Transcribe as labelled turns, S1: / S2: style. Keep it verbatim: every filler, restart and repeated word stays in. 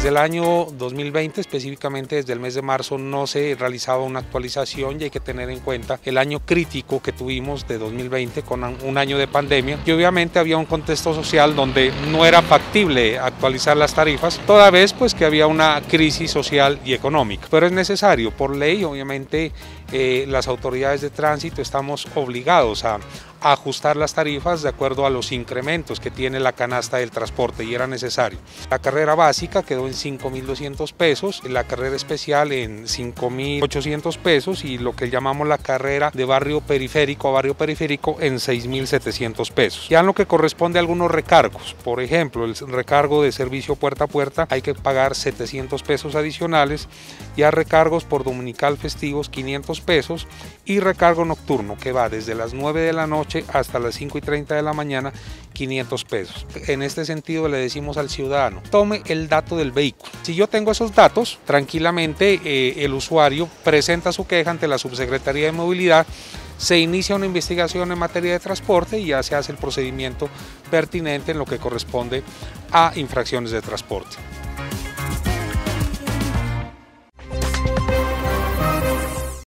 S1: Desde el año dos mil veinte, específicamente desde el mes de marzo, no se realizaba una actualización y hay que tener en cuenta el año crítico que tuvimos de dos mil veinte con un año de pandemia y obviamente había un contexto social donde no era factible actualizar las tarifas, toda vez pues que había una crisis social y económica. Pero es necesario, por ley, obviamente eh, las autoridades de tránsito estamos obligados a a ajustar las tarifas de acuerdo a los incrementos que tiene la canasta del transporte y era necesario. La carrera básica quedó en cinco mil doscientos pesos, la carrera especial en cinco mil ochocientos pesos y lo que llamamos la carrera de barrio periférico a barrio periférico en seis mil setecientos pesos. Ya en lo que corresponde a algunos recargos, por ejemplo, el recargo de servicio puerta a puerta hay que pagar setecientos pesos adicionales, ya recargos por dominical festivos quinientos pesos y recargo nocturno que va desde las nueve de la noche hasta las cinco y treinta de la mañana, quinientos pesos. En este sentido le decimos al ciudadano, tome el dato del vehículo. Si yo tengo esos datos, tranquilamente eh, el usuario presenta su queja ante la Subsecretaría de Movilidad, se inicia una investigación en materia de transporte y ya se hace el procedimiento pertinente en lo que corresponde a infracciones de transporte.